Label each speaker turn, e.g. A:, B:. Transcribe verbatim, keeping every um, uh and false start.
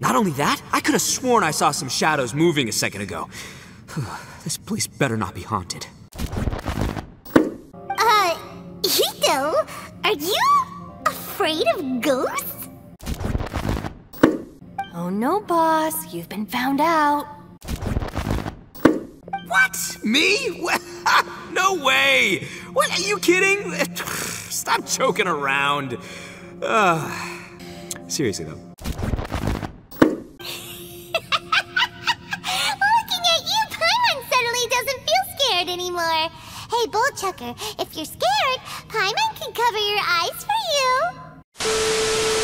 A: Not only that, I could have sworn I saw some shadows moving a second ago. This place better not be haunted.
B: Uh, Hito, are you afraid of ghosts?
C: Oh no, boss, you've been found out.
A: What? Me? No way! What, are you kidding? Stop joking around. Uh, seriously though.
B: Looking at you, Paimon suddenly doesn't feel scared anymore. Hey, Bullchucker, if you're scared, Paimon can cover your eyes for you.